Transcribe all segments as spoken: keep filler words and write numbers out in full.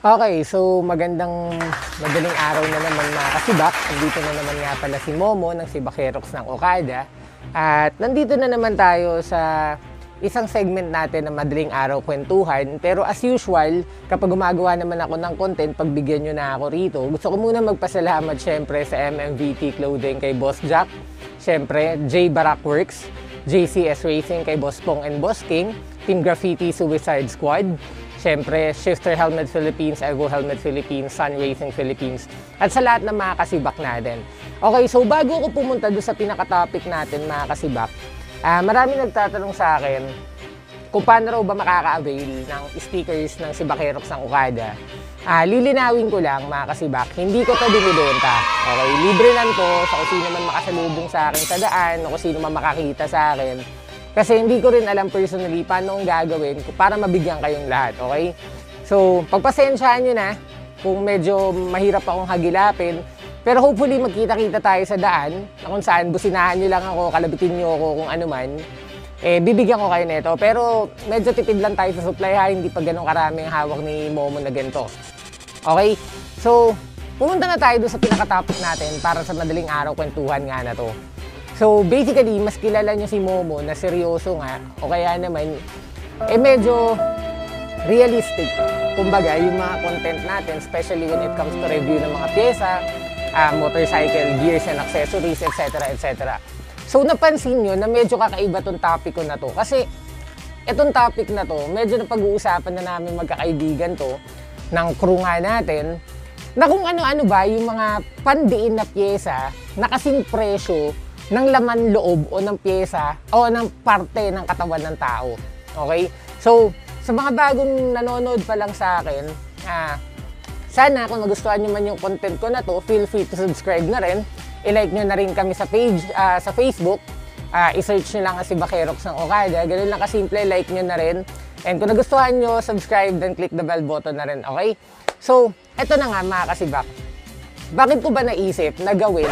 Okay, so magandang madaling araw na naman mga kasibak. Nandito na naman nga pala si Momo ng Sibakerox ng Okada. At nandito na naman tayo sa isang segment natin na madaling araw kwentuhan. Pero as usual, kapag gumagawa naman ako ng content, pagbigyan nyo na ako rito. Gusto ko muna magpasalamat syempre sa M M V T Clothing kay Boss Jack. Syempre, J Barak Works, J C S Racing kay Boss Pong and Boss King, Team Graffiti Suicide Squad, siyempre, Shifter Helmet Philippines, Evo Helmet Philippines, Sun Racing Philippines, at sa lahat ng mga kasibak natin. Okay, so bago ko pumunta doon sa pinaka-topic natin mga kasibak, uh, marami nagtatanong sa akin kung paano raw ba makaka-avail ng stickers ng Sibakerox ng Okada. Uh, lilinawin ko lang mga kasibak, hindi ko ito binibenta. Okay, libre lang to sa kung sino man makasalubong sa akin sa daan o kung sino man makakita sa akin. Kasi hindi ko rin alam personally paano ang gagawin para mabigyan kayong lahat, okay? So, pagpasensyahan nyo na kung medyo mahirap akong hagilapin. Pero hopefully magkita-kita tayo sa daan na kung saan businahan nyo lang ako, kalabitin nyo ako kung ano man. Eh, bibigyan ko kayo nito. Pero medyo tipid lang tayo sa supply ha, hindi pa ganun karami ang hawak ni Momo na ganito. Okay? So, pumunta na tayo doon sa pinaka-topic natin para sa madaling araw kwentuhan nga na to. So basically, mas kilala nyo si Momo na seryoso nga o kaya naman, eh medyo realistic. Kumbaga, yung mga content natin, especially when it comes to review ng mga pyesa, uh, motorcycle, gears and accessories, et cetera et cetera. So napansin nyo na medyo kakaiba tong topic ko na to. Kasi itong topic na to, medyo napag-uusapan na namin magkakaibigan to ng crew nga natin na kung ano-ano ba yung mga pandiin na pyesa na kasing presyo ng laman loob o ng pyesa o ng parte ng katawan ng tao. Okay? So, sa mga bagong nanonood pa lang sa akin, ah, sana kung nagustuhan nyo man yung content ko na to, feel free to subscribe na rin. I-like nyo na rin kami sa page, ah, sa Facebook. Ah, i-search nyo lang ang Sibakerox ng Okada. Ganun lang kasimple, like nyo na rin. And kung nagustuhan nyo, subscribe, then click the bell button na rin. Okay? So, eto na nga mga kasibak. Bakit ko ba naisip na gawin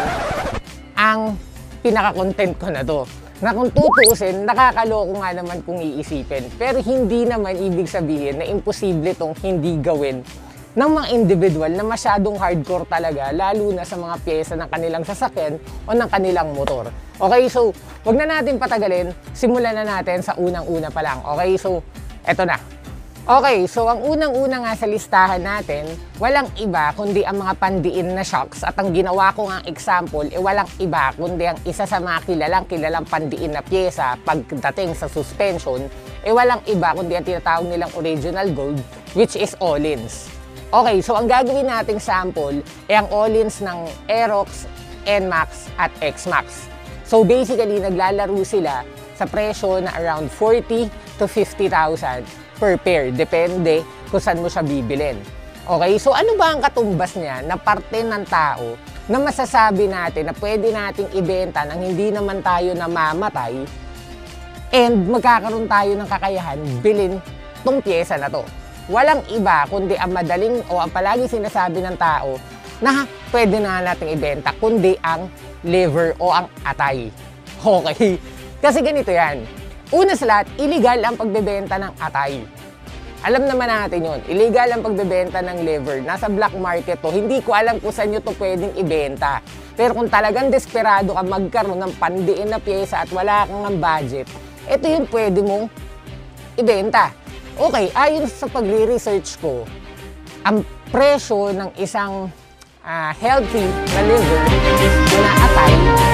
ang pinaka-content ko na to? Na kung tutuusin, nakakaloko nga naman kung iisipin. Pero hindi naman ibig sabihin na imposible itong hindi gawin ng mga individual na masyadong hardcore talaga, lalo na sa mga pyesa ng kanilang sasakyan o ng kanilang motor. Okay, so wag na natin patagalin, simulan na natin sa unang-una pa lang. Okay, so eto na. Okay, so ang unang-una nga sa listahan natin, walang iba kundi ang mga pandiin na shocks. At ang ginawa ko nga example, eh walang iba kundi ang isa sa mga kilalang kilalang pandiin na pyesa pagdating sa suspension, eh walang iba kundi ang tinatawag nilang original gold, which is Öhlins. Okay, so ang gagawin nating sample, eh ang Öhlins ng Aerox, N MAX at X MAX. So basically, naglalaro sila sa presyo na around forty to fifty thousand per pair, depende kung saan mo siya bibilin. Okay, so ano ba ang katumbas niya na parte ng tao na masasabi natin na pwede nating ibenta nang hindi naman tayo namamatay and magkakaroon tayo ng kakayahan bilhin tong pyesa na to? Walang iba kundi ang madaling o ang palagi sinasabi ng tao na pwede na nating ibenta kundi ang liver o ang atay. Okay, kasi ganito yan. Una sa lahat, illegal ang pagbebenta ng atay. Alam naman natin yun, illegal ang pagbebenta ng liver. Nasa black market to, hindi ko alam kung saan nyo to pwedeng ibenta. Pero kung talagang desperado ka magkaroon ng pandiin na pyesa at wala kang ng budget, ito yung pwede mong ibenta. Okay, ayon sa pagre-research ko, ang presyo ng isang uh, healthy na liver na atay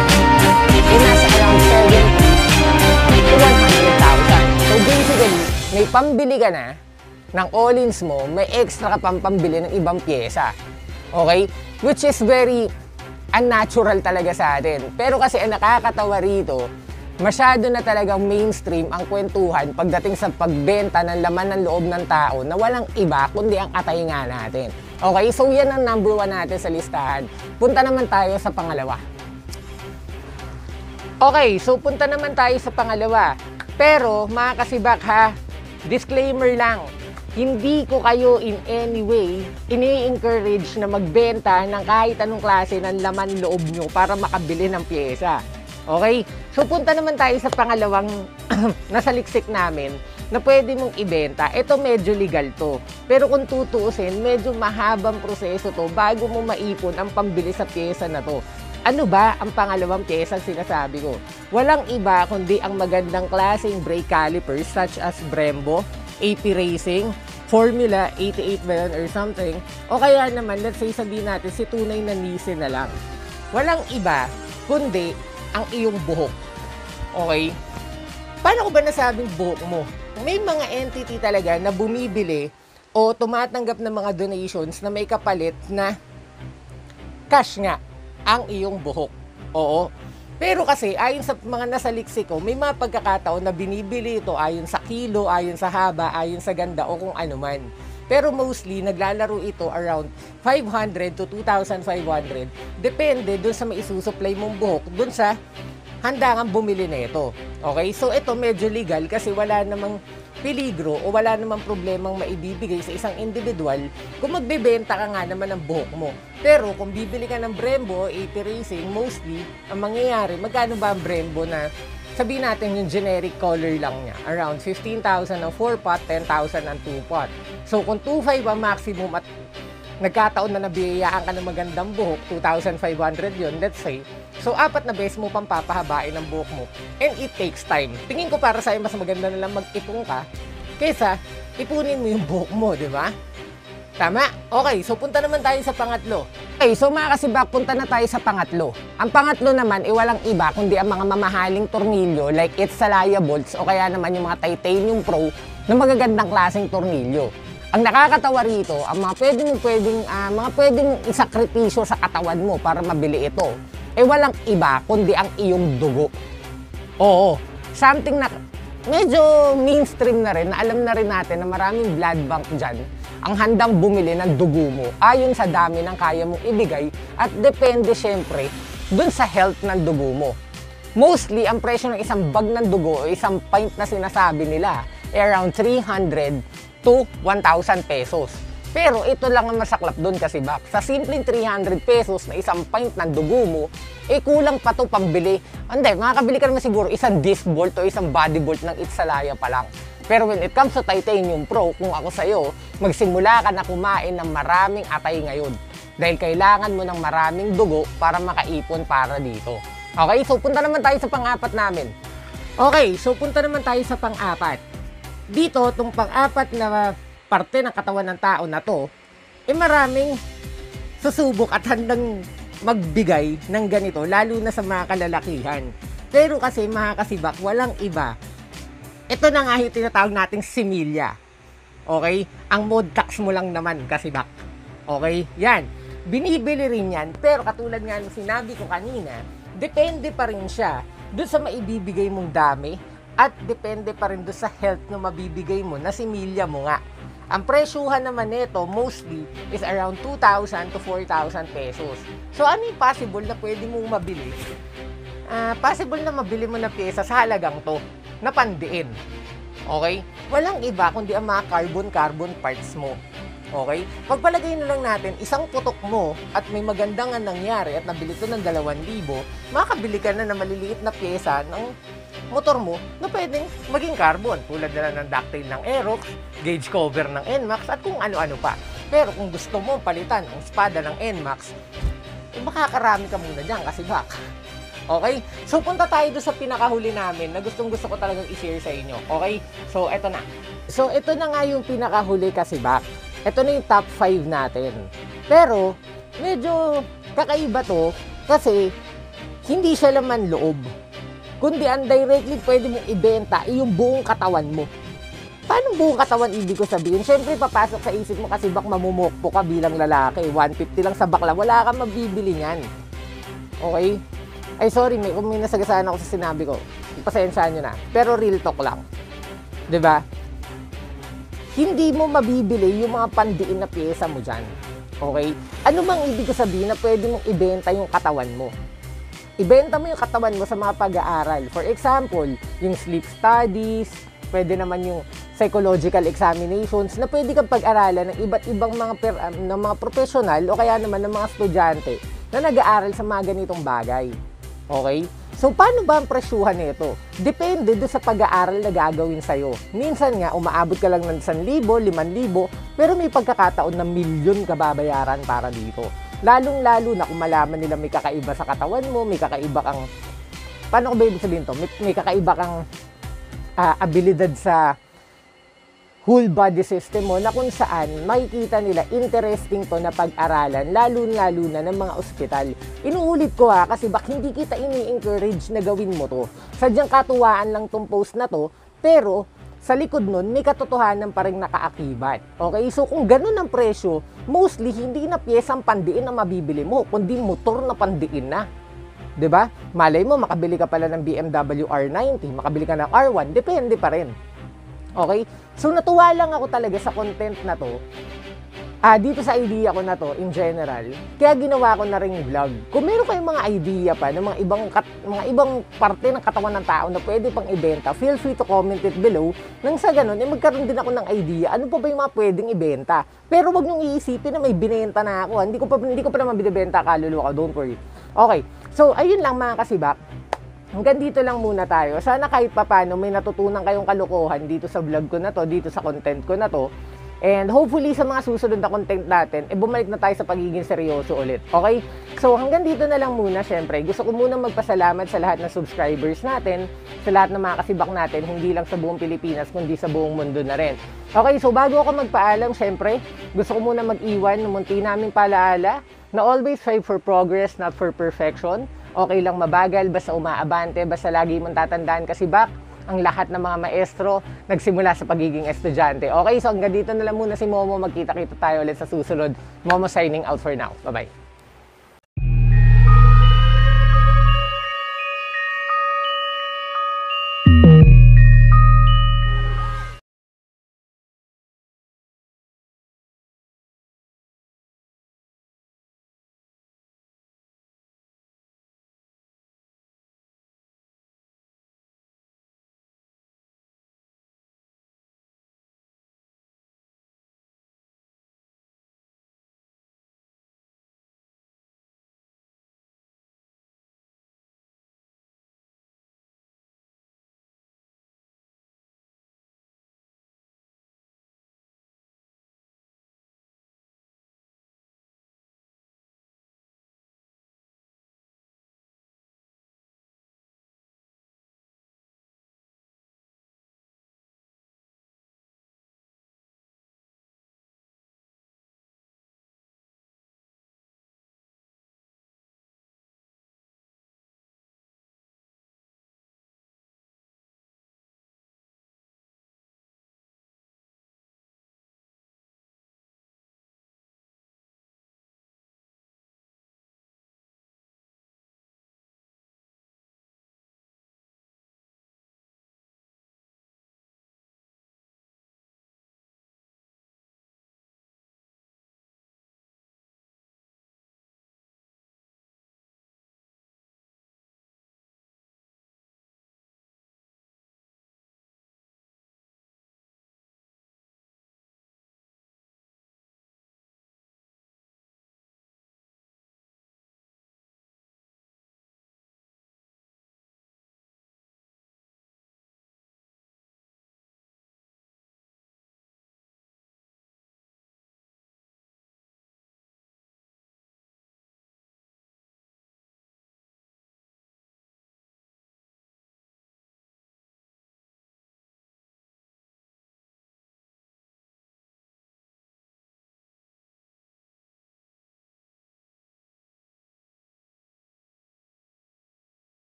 ay nasa around seventy to one hundred thousand. So basically, may pambili ka na ng Öhlins mo, may extra ka pang pambili ng ibang pyesa. Okay? Which is very unnatural talaga sa atin. Pero kasi ang nakakatawa rito, masyado na talagang mainstream ang kwentuhan pagdating sa pagbenta ng laman ng loob ng tao na walang iba kundi ang atay nga natin. Okay? So yan ang number one natin sa listahan. Punta naman tayo sa pangalawa. Okay, so punta naman tayo sa pangalawa. Pero mga kasibak ha, disclaimer lang, hindi ko kayo in any way ini-encourage na magbenta ng kahit anong klase ng laman loob nyo para makabili ng pyesa. Okay? So punta naman tayo sa pangalawang nasaliksik namin na pwede mong ibenta. Ito medyo legal to. Pero kung tutuusin, medyo mahabang proseso to bago mo maipon ang pambili sa pyesa na to. Ano ba ang pangalawang pyesa sinasabi ko? Walang iba kundi ang magandang klaseng brake calipers such as Brembo, A P Racing, Formula eighty-eight ba yun or something. O kaya naman, let's say sabihin natin si tunay na Nissin na lang. Walang iba kundi ang iyong buhok. Okay? Paano ko ba nasabing buhok mo? May mga entity talaga na bumibili o tumatanggap ng mga donations na may kapalit na cash nga ang iyong buhok. Oo. Pero kasi, ayon sa mga nasa leksiko, may mga pagkakataon na binibili ito ayon sa kilo, ayon sa haba, ayon sa ganda o kung ano man. Pero mostly, naglalaro ito around five hundred to two thousand five hundred. Depende dun sa maisusupply mong buhok, dun sa handa kang bumili na ito. Okay? So, ito medyo legal kasi wala namang peligro o wala namang problemang maibibigay sa isang individual kung magbebenta ka nga naman ng buhok mo. Pero kung bibili ka ng Brembo, A P Racing, mostly, ang mangyayari, magkano ba ang Brembo na sabihin natin yung generic color lang niya? Around fifteen thousand ang four pot, ten thousand ang two pot. So kung two point five ang maximum at nagkataon na nabiyayaan ka ng magandang buhok, two thousand five hundred yun, let's say. So, apat na beses mo pang papahabain ang buhok mo. And it takes time. Tingin ko para sa'yo, mas maganda na lang mag-ipon ka kaysa ipunin mo yung buhok mo, di ba? Tama? Okay, so punta naman tayo sa pangatlo. Okay, so mga kasibak, punta na tayo sa pangatlo. Ang pangatlo naman, ay walang iba kundi ang mga mamahaling tornilyo like Itsalaya bolts o kaya naman yung mga Titanium Pro na magagandang klaseng tornilyo. Ang nakakatawa rito, ang mga pwedeng, pwedeng, uh, mga pwedeng isakripisyo sa katawan mo para mabili ito, eh walang iba kundi ang iyong dugo. Oo, something na medyo mainstream na rin, na alam na rin natin na maraming blood bank dyan ang handang bumili ng dugo mo ayon sa dami ng kaya mong ibigay at depende syempre dun sa health ng dugo mo. Mostly, ang presyo ng isang bag ng dugo o isang pint na sinasabi nila ay around three hundred to one thousand pesos. Pero ito lang ang masaklap doon kasi bak. Sa simpleng three hundred pesos na isang pint ng dugo mo, eh kulang pa to pambili. Hindi, makakabili ka naman siguro isang disc bolt o isang body bolt ng Itsalaya pa lang. Pero when it comes to Titanium Pro, kung ako sa'yo, magsimula ka na kumain ng maraming atay ngayon. Dahil kailangan mo ng maraming dugo para makaipon para dito. Okay, so punta naman tayo sa pang-apat namin. Okay, so punta naman tayo sa pang-apat. Dito, itong pang-apat na parte ng katawan ng tao na to, eh maraming susubok at handang magbigay ng ganito, lalo na sa mga kalalakihan. Pero kasi mga kasibak, walang iba. Ito na nga yung tinatawag nating similya. Okay? Ang mod tax mo lang naman kasibak. Okay? Yan. Binibili rin yan, pero katulad nga ng sinabi ko kanina, depende pa rin siya doon sa maibibigay mong dami at depende pa rin doon sa health na mabibigay mo na similya mo nga. Ang presyuhan naman nito mostly is around two thousand to four thousand pesos. So ano yung possible na pwede mong mabili? Uh, possible na mabili mo na pyesa sa halagang to na pandiin. Okay? Walang iba kundi ang mga carbon-carbon parts mo. Okay? Pagpalagay na lang natin, isang putok mo at may magandang nga nangyari at nabili ito ng dalawang libo, makakabili ka na ng maliliit na pyesa ng motor mo na pwedeng maging carbon. Tulad na lang ng ductile ng Aerox, gauge cover ng N MAX at kung ano-ano pa. Pero kung gusto mo palitan ang espada ng N MAX, eh makakarami ka muna dyan kasi bak. Okay? So, punta tayo doon sa pinakahuli namin na gustong gusto ko talagang i-share sa inyo. Okay? So, eto na. So, ito na nga yung pinakahuli kasi bak. Ito na yung top five natin. Pero, medyo kakaiba to kasi hindi siya laman loob. Kundi ang directly pwede mong ibenta ay yung buong katawan mo. Paano buong katawan ibig ko sabihin? Siyempre, papasok sa isip mo kasi bak mamumukpo ka bilang lalaki. one fifty lang sa bakla. Wala kang mabibili niyan. Okay? Ay, sorry, may, kung may nasagasaan ako sa sinabi ko. Pasensyahan nyo na. Pero real talk lang. Diba? Hindi mo mabibili yung mga pandiin na pyesa mo dyan. Okay? Ano mang ibig ko sabihin na pwede mong ibenta yung katawan mo? Ibenta mo yung katawan mo sa mga pag-aaral. For example, yung sleep studies, pwede naman yung psychological examinations na pwede kang pag-aralan ng iba't ibang mga, per, um, ng mga professional o kaya naman ng mga estudyante na nag-aaral sa mga ganitong bagay. Okay? So, paano ba ang presyuhan nito? Depende doon sa pag-aaral na gagawin sa'yo. Minsan nga, umaabot ka lang ng one thousand, limang libo, pero may pagkakataon na milyon ka babayaran para dito. Lalong-lalo na kung malaman nila may kakaiba sa katawan mo, may kakaiba kang, paano ko ba ibig sabihin to? May, may kakaiba kang uh, abilidad sa whole body system mo na kung saan makikita nila interesting to na pag-aralan, lalo-lalo na ng mga ospital. Inuulit ko ha, kasi bak hindi kita ini-encourage na gawin mo to. Sadyang katuwaan lang tong post na to, pero sa likod nun, may katotohanan pa rin nakaakibat. Okay, so kung ganun ang presyo, mostly hindi na piyesang pandiin na mabibili mo, kundi motor na pandiin na. 'Di ba? Malay mo, makabili ka pala ng B M W R ninety, makabili ka ng R one, depende pa rin. Okay? So, natuwa lang ako talaga sa content na to. Ah, dito sa idea ko na to, in general, kaya ginawa ko na rin vlog. Kung meron kayong mga idea pa ng mga ibang, kat, mga ibang parte ng katawan ng tao na pwede pang ibenta, feel free to comment it below. Nang sa ganun, eh, magkaroon din ako ng idea, ano pa ba yung mga pwedeng ibenta. Pero wag niyong iisipin na may binenta na ako. Hindi ko pa, hindi ko pa naman binibenta, kaluluwa ko, don't worry. Okay, so ayun lang mga kasibak. Hanggang dito lang muna tayo. Sana kahit papano may natutunan kayong kalokohan dito sa vlog ko na to, dito sa content ko na to. And hopefully sa mga susunod na content natin, eh bumalik na tayo sa pagiging seryoso ulit. Okay? So hanggang dito na lang muna, syempre. Gusto ko muna magpasalamat sa lahat ng subscribers natin, sa lahat ng mga kasibak natin, hindi lang sa buong Pilipinas, kundi sa buong mundo na rin. Okay, so bago ako magpaalam, syempre, gusto ko muna mag-iwan ng munti naming palaala na always strive for progress, not for perfection. Okay lang mabagal, basta umaabante, basta lagi mong tatandaan kasi bak, ang lahat ng mga maestro nagsimula sa pagiging estudyante. Okay, so hanggang dito na lang muna si Momo. Magkita-kita tayo ulit sa susunod. Momo signing out for now. Bye-bye.